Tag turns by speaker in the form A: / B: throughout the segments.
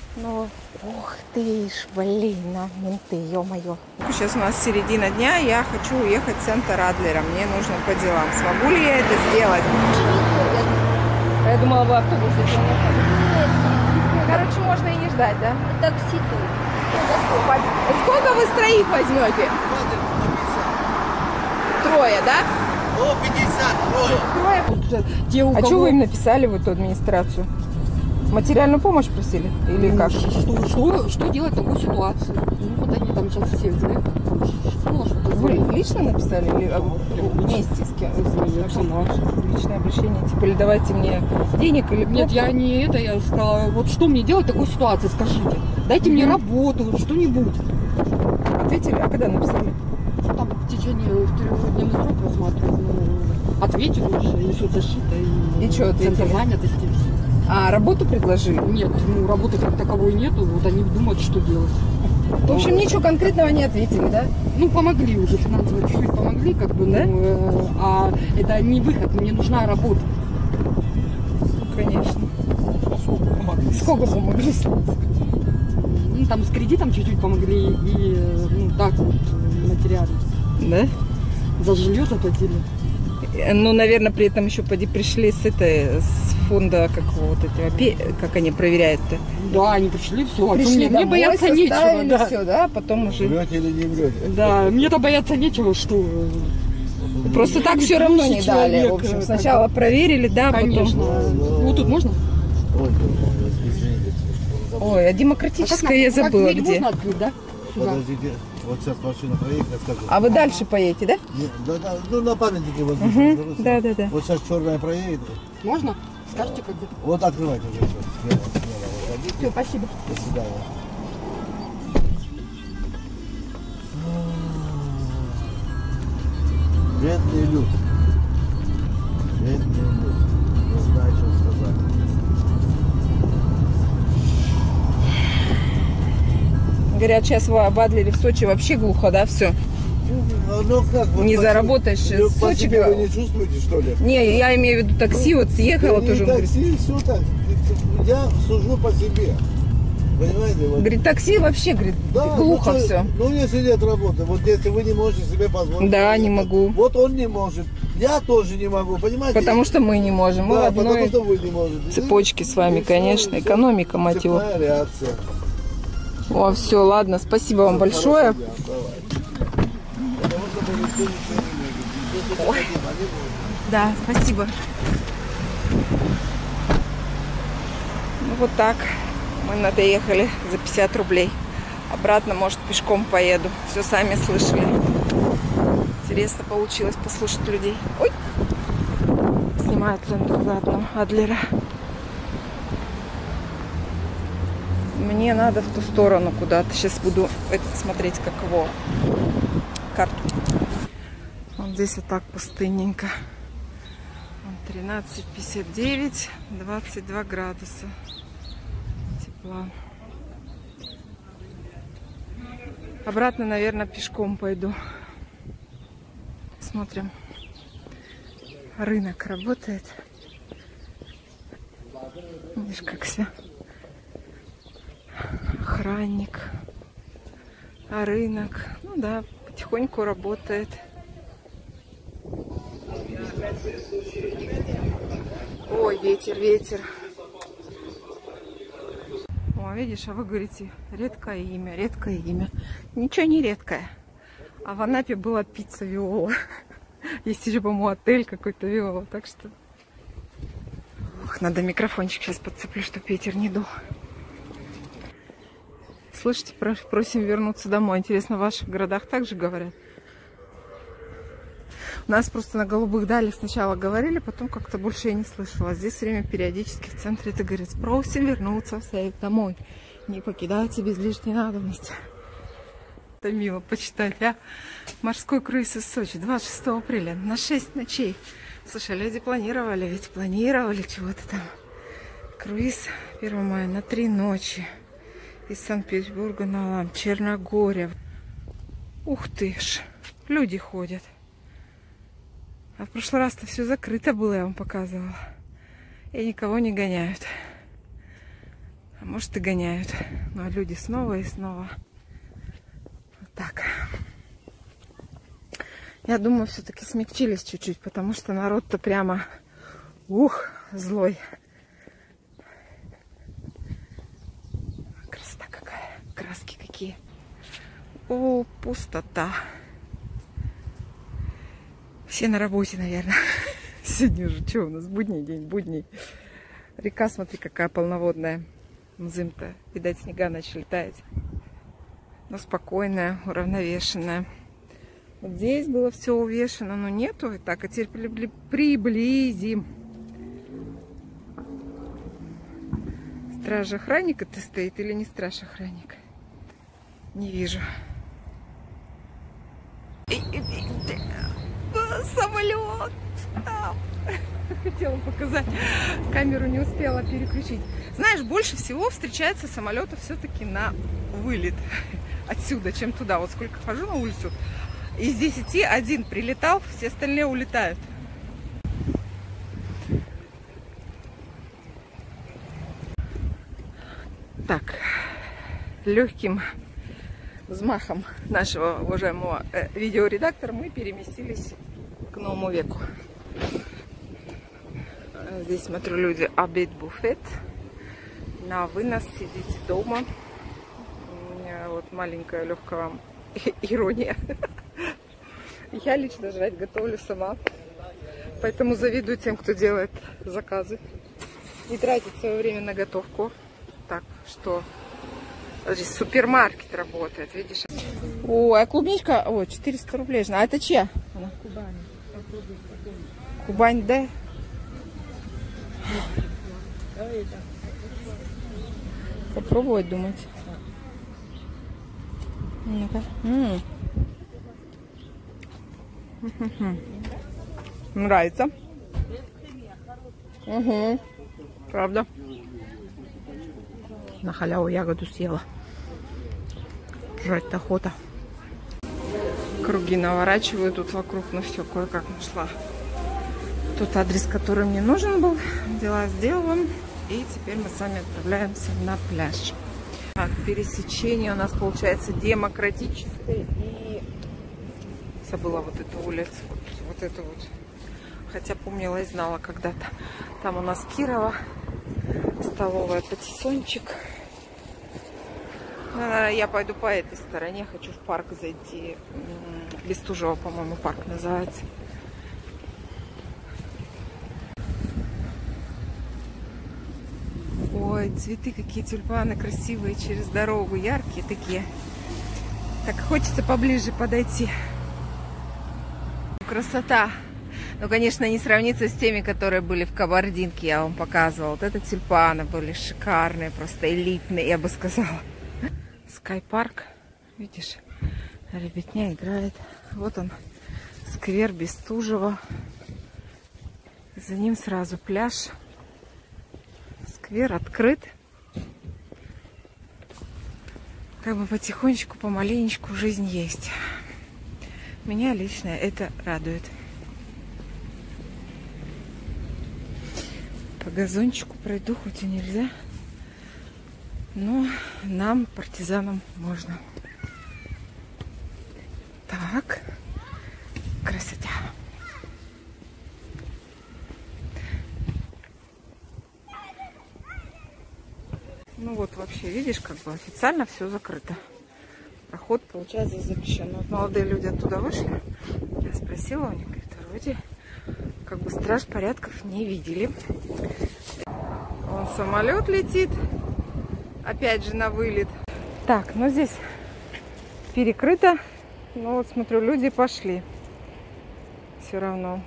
A: Ну, ух ты ж, блин, менты, ё-моё. Сейчас у нас середина дня, я хочу уехать в центр Адлера. Мне нужно по делам. Смогу ли я это сделать? Я думала, вы автобус здесь. Короче, можно и не ждать, да?
B: Такси тут.
A: Сколько вы с троих возьмете? Трое, да?
C: О, 50,
A: Трое. А что вы им написали в эту администрацию? Материальную помощь просили? Или как?
B: Что делать в такой ситуации? Ну, вот они там сейчас все, да?
A: Вы лично написали или вместе с кем? Личное обращение, типа, или давайте мне денег или...
B: Нет, я не это, я сказала, вот что мне делать в такой ситуации, скажите. Дайте мне работу, что-нибудь.
A: Ответили? А когда написали?
B: Там в течение 4-дневный срок рассматривать. Ну, ответили уже, и соцзащита, и
A: что ответили?
B: центр занятости.
A: А работу предложили?
B: Нет, ну работы как таковой нету, вот они думают, что делать.
A: В общем, ничего конкретного не ответили, да?
B: Ну, помогли уже, финансово чуть-чуть помогли, как бы,
A: Да?
B: ну, а это не выход, мне нужна работа.
A: Конечно. Сколько помогли?
B: Ну, там с кредитом чуть-чуть помогли и, ну, так вот, материально.
A: Да?
B: За жилье заплатили.
A: Ну, наверное, при этом еще пришли с фонда, как вот эти, как они проверяют-то?
B: Да, они пришли, все.
A: Пришли
B: Мне бояться нечего. Да.
A: Все, да, потом уже.
C: Врете или не врете?
B: Да, мне-то бояться нечего, что.
A: Просто так все равно не дали. В общем, сначала проверили, да,
B: конечно.
A: потом.
B: Вот тут можно?
C: Ой, извините.
A: Ой, а демократическая я забыла где.
B: Можно открыть, да? Сюда.
C: Подождите, вот сейчас машина проедет, расскажу.
A: А вы дальше поедете, да?
C: Да, ну на памятнике вот здесь.
A: Угу. Да.
C: Вот сейчас черная проедет.
B: Можно? Скажите, когда?
C: Вот открывайте уже все. Смело. Вот, идите.
B: Все, спасибо.
C: До свидания. Бедный люд. Бедный люд. Не знаю, что сказать.
A: Говорят, сейчас в Адлере, в Сочи вообще глухо, да, все.
C: Ну как? Вот
A: Не заработаешь в
C: по
A: Сочи.
C: себе вы не чувствуете, что ли?
A: Не, я имею в виду такси, вот съехала
C: Да
A: тоже.
C: не
A: Он
C: такси, все так. Я сужу по себе. Понимаете? Вот.
A: говорит, такси вообще, говорит,
C: Да,
A: глухо
C: ну, что,
A: все.
C: ну если нет работы, вот если вы не можете себе позволить.
A: Да, не могу.
C: Вот он не может. Я тоже не могу, понимаете?
A: Потому что мы не можем. Мы в
C: да, потому
A: одной
C: что вы не можете.
A: цепочке с вами,
C: И
A: конечно.
C: всё,
A: Экономика, мать его.
C: цепная реакция.
A: О, все, ладно, спасибо вам большое. Ой. Да, спасибо. Ну вот так. Мы доехали за 50 рублей. Обратно, может, пешком поеду. Все сами слышали. Интересно получилось послушать людей. Ой! Снимаю центр заодно Адлера. Мне надо в ту сторону куда-то. Сейчас буду смотреть, как его карту. Вот здесь вот так пустынненько. 13:59, 22 градуса тепла. Обратно, наверное, пешком пойду. Смотрим. Рынок работает. Видишь, как все. Охранник. А рынок, ну да, потихоньку работает. Ой, ветер, ветер. О, видишь, а вы говорите, редкое имя, редкое имя. Ничего не редкое. А в Анапе была пицца Виола. Есть еще, по-моему, отель какой-то Виола. Так что... Ох, надо микрофончик сейчас подцеплю, чтобы ветер не дул. Слышите, просим вернуться домой. Интересно, в ваших городах также говорят? У нас просто на Голубых Далях сначала говорили, потом как-то больше я не слышала. Здесь все время периодически в центре это говорит: просим вернуться всех домой. Не покидайте без лишней надобности. Это мило почитать, а? Морской круиз из Сочи 26 апреля на 6 ночей. Слушай, люди планировали чего-то там. Круиз 1 мая на 3 ночи. Из Санкт-Петербурга на Алам, Черногория. Ух ты ж, люди ходят. А в прошлый раз-то все закрыто было, я вам показывала. И никого не гоняют. А может и гоняют. Но люди снова и снова. Вот так. Я думаю, все-таки смягчились чуть-чуть, потому что народ-то прямо, злой. Красота какая, краски какие. О, пустота. Все на работе, наверное. Сегодня уже что у нас? Будний день, будний. Река, смотри, какая полноводная. Мзым-то, видать, снега начали таять. Но спокойная, уравновешенная. Вот здесь было все увешано, но нету. Так, а теперь приблизим. Страж-охранник-то стоит или не страж-охранник? Не вижу. Самолет! Хотела показать. Камеру не успела переключить. Знаешь, больше всего встречается самолетов все-таки на вылет отсюда, чем туда. Вот сколько хожу на улицу. Из 10 один прилетал, все остальные улетают. Так, легким взмахом нашего уважаемого видеоредактора мы переместились к новому веку. Здесь, смотрю, люди обед-буфет. На вынос сидите дома. У меня вот маленькая легкая ирония. Я лично жрать готовлю сама. Поэтому завидую тем, кто делает заказы. Не тратит свое время на готовку. Так что здесь супермаркет работает, видишь? О, а клубничка, 400 рублей. А это чья? Кубань. Кубань, да? Попробовать, думать. Ну-ка. Нравится. Угу. Правда. На халяву ягоду съела. Жрать-то охота. Круги наворачиваю тут вокруг, но все, кое-как нашла тот адрес, который мне нужен был. Дела сделаны. И теперь мы с вами отправляемся на пляж. Так, пересечение у нас получается Демократическое и... Забыла вот эту улицу. Вот эту вот. Хотя помнила и знала когда-то. Там у нас Кирова. Столовая Патиссончик. Я пойду по этой стороне. Хочу в парк зайти. Бестужева, по-моему, парк называется. Ой, цветы какие, тюльпаны красивые через дорогу, яркие такие. Так хочется поближе подойти. Красота. Ну, конечно, не сравнится с теми, которые были в Кабардинке, я вам показывала. Вот это тюльпаны были шикарные, просто элитные, я бы сказала. Скайпарк, видишь, ребятня играет. Вот он, сквер Бестужева. За ним сразу пляж. Сквер открыт. Как бы потихонечку, помаленечку жизнь есть. Меня лично это радует. По газончику пройду, хоть и нельзя. Но нам, партизанам, можно. Так. Красота. Ну вот вообще, видишь, как бы официально все закрыто. Проход, получается, запрещен. Вот молодые люди оттуда вышли. Я спросила у них, говорит, вроде как бы страж порядков не видели. Вон самолет летит. Опять же на вылет. Так, ну здесь перекрыто. Ну вот смотрю, люди пошли. Все равно.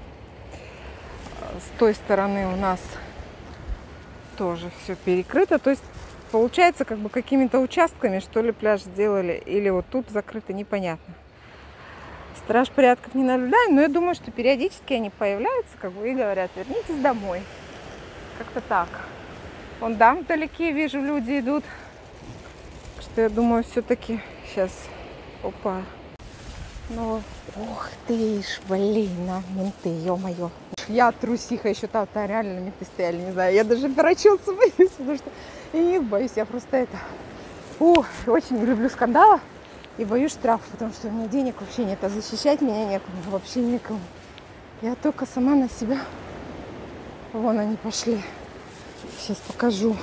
A: С той стороны у нас тоже все перекрыто. То есть получается, как бы какими-то участками, что ли, пляж сделали. Или вот тут закрыто, непонятно. Страж порядков не наблюдаем, но я думаю, что периодически они появляются, как бы, и говорят, вернитесь домой. Как-то так. Вон там вдалеке вижу, люди идут. Что я думаю, все-таки сейчас. Опа. Ну, ух ты ж, блин, менты, ё-моё. Я трусиха, еще там реально менты стояли, не знаю. Я даже перочился боюсь, потому что И их боюсь, я просто это... очень не люблю скандала и боюсь штрафа, потому что у меня денег вообще нет, а защищать меня некому, вообще никому. Я только сама на себя. Вон они пошли. Сейчас покажу.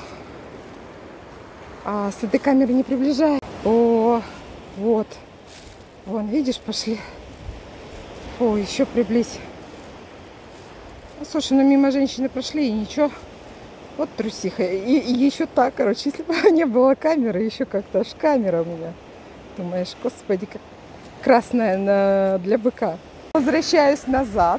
A: А с этой камеры не приближай. О, вот. Вон, видишь, пошли. О, еще приблизь. Ну, слушай, ну мимо женщины прошли и ничего. Вот трусиха. И еще так, короче, если бы не было камеры, еще как-то аж камера у меня. Думаешь, господи, как красная для быка. Возвращаюсь назад.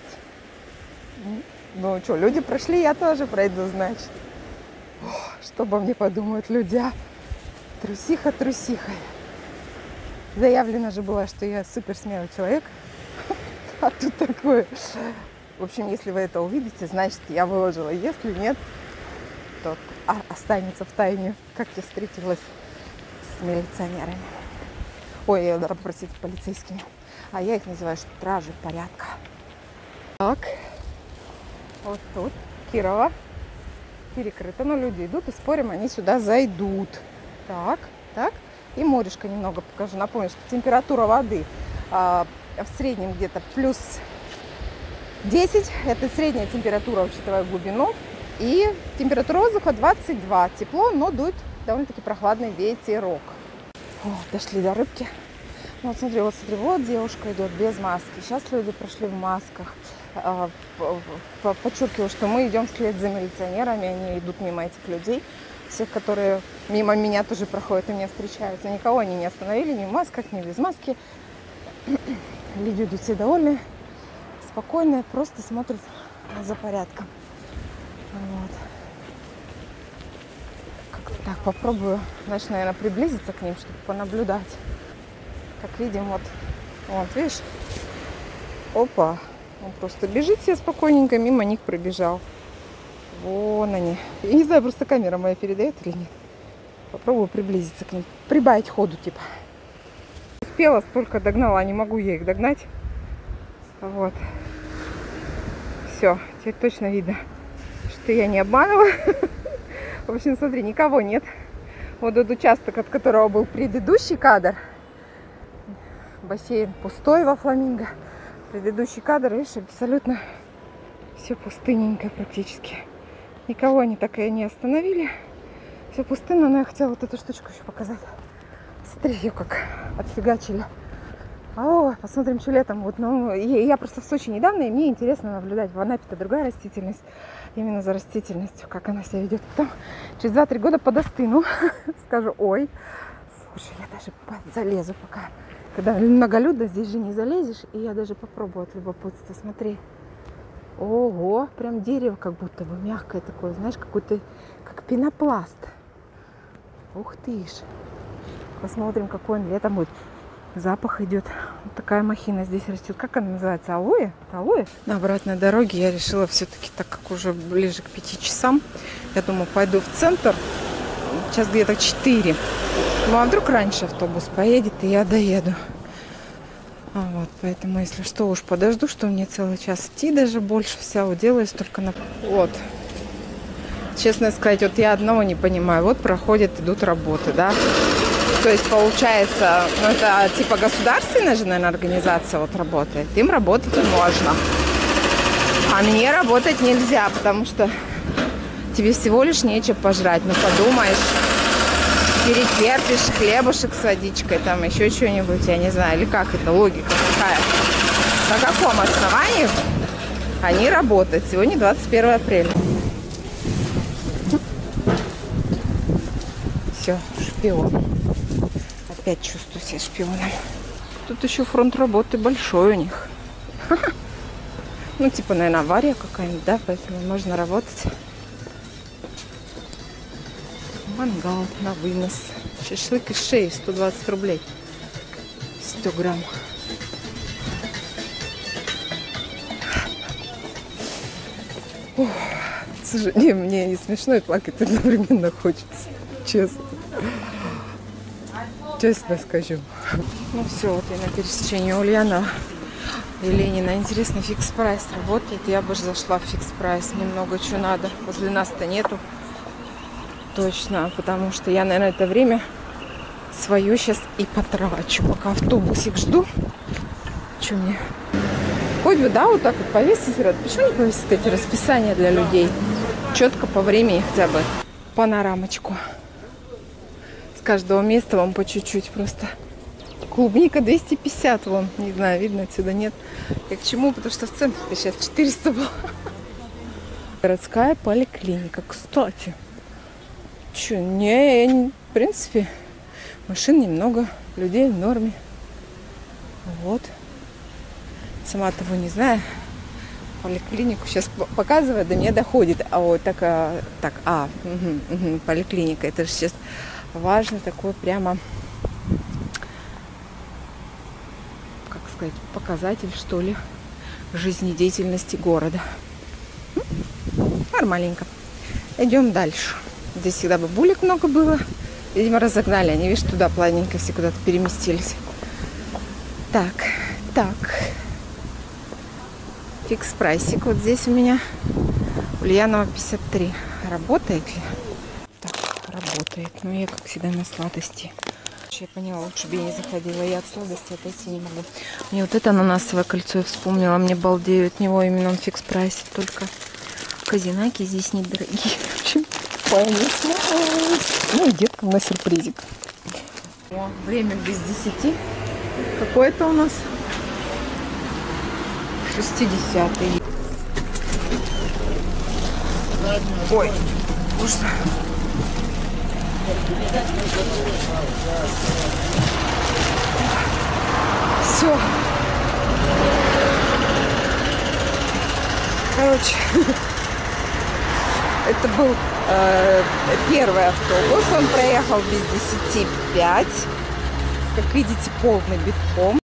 A: Ну что, люди прошли, я тоже пройду, значит. Что обо мне подумают люди, а? Трусиха, трусиха. Заявлено же было, что я супер смелый человек. А тут такое. В общем, если вы это увидите, значит, я выложила. Если нет, то останется в тайне, как я встретилась с милиционерами. Ой, я надо попросить полицейскими. А я их называю стражи порядка. Так. Вот тут Кирова перекрыто, но люди идут, и спорим, они сюда зайдут. Так, так. И морешко немного покажу. Напомню, что температура воды в среднем где-то плюс 10. Это средняя температура, учитывая глубину. И температура воздуха 22. Тепло, но дует довольно-таки прохладный ветерок. О, дошли до рыбки. Вот смотри, вот девушка идет без маски. Сейчас люди прошли в масках. Подчеркиваю, что мы идем вслед за милиционерами. Они идут мимо этих людей. Всех, которые мимо меня тоже проходят и меня встречаются. Никого они не остановили, ни в масках, ни без маски. Люди идут все довольны, спокойные, просто смотрят за порядком. Вот. Как-то так попробую, значит, наверное, приблизиться к ним, чтобы понаблюдать. Как видим, вот видишь, опа, он просто бежит себе спокойненько, мимо них пробежал. Вон они. Я не знаю, просто камера моя передает или нет. Попробую приблизиться к ним. Прибавить ходу, типа. Успела, столько догнала. Не могу я их догнать. Вот. Все. Теперь точно видно, что я не обманываю. В общем, смотри, никого нет. Вот этот участок, от которого был предыдущий кадр. Бассейн пустой во Фламинго. Предыдущий кадр, видишь, абсолютно все пустынненько практически. Никого они так и не остановили. Все пустынно, но я хотела вот эту штучку еще показать. Смотри, ее как отфигачили. Посмотрим, что летом. Вот, я просто в Сочи недавно, и мне интересно наблюдать. В Анапе-то другая растительность. Именно за растительностью, как она себя ведет. Потом через 2-3 года подостыну. Скажу, ой, слушай, я даже залезу пока. Когда многолюдно, здесь же не залезешь. И я даже попробую от любопытства. Смотри. Ого, прям дерево как будто бы мягкое такое, знаешь, какой-то, как пенопласт. Ух ты ж. Посмотрим, какой он летом будет. Запах идет. Вот такая махина здесь растет. Как она называется? Алоэ? Алоэ? На обратной дороге я решила все-таки, так как уже ближе к 5 часам, я думаю, пойду в центр. Сейчас где-то 4. Ну, а вдруг раньше автобус поедет, и я доеду. Вот, поэтому, если что, уж подожду, что мне целый час идти, даже больше вся уделаюсь только на... Вот. Честно сказать, вот я одного не понимаю. Вот идут работы, да. То есть, получается, ну, это типа государственная же, наверное, организация вот работает. Им работать можно. А мне работать нельзя, потому что тебе всего лишь нечего пожрать. Ну, подумаешь, перетерпишь, хлебушек с водичкой, там еще что-нибудь, я не знаю, или как это, логика какая. На каком основании они работают? Сегодня 21 апреля. Все, шпион. Опять чувствую себя шпионом. Тут еще фронт работы большой у них. Ну, типа, наверное, авария какая-нибудь, да, поэтому можно работать. Мангал на вынос. Шашлык из шеи 120 рублей. 100 грамм. Ох, слушай, мне и смешно, и плакать одновременно хочется. Честно. Честно скажу. Ну все, вот я на пересечении Ульянова и Ленина. Интересно, фикс-прайс работает. Я бы же зашла в фикс-прайс. Немного чего надо. Возле нас-то нету. точно, потому что я, наверное, это время свое сейчас и потрачу, пока автобусик жду. Что мне? Хоть бы, да, вот так вот повесить. Почему не повесить эти расписания для людей? Четко по времени хотя бы. Панорамочку. С каждого места вам по чуть-чуть просто. Клубника 250 вон. Не знаю, видно отсюда, нет. И к чему? Потому что в центре сейчас 400 было. Городская поликлиника. Кстати. Че, в принципе, машин немного. Людей в норме. Вот. Сама того не знаю. Поликлинику сейчас показывает, до меня доходит. А вот поликлиника. Это же сейчас важно, такой прямо, как сказать, показатель, что ли, жизнедеятельности города. Нормальненько. Идем дальше. Здесь всегда бабулек много было. Видимо, разогнали. Они, видишь, туда плавненько все куда-то переместились. Так. Фикс-прайсик вот здесь у меня. Ульянова 53. Работает ли? Так, работает. Но я, как всегда, на сладости. Я поняла, лучше бы я не заходила. Я от сладости отойти не могу. Мне вот это ананасовое кольцо я вспомнила. Мне балдею от него именно он фикс-прайсе. Только казинаки здесь недорогие. В общем, понеслась. Ну и деткам на сюрпризик. О, время без 10. Какое это у нас? 60-й. Ой, можно. Все. Короче, это был первый автобус. Он проехал без 10:05. Как видите, полный битком.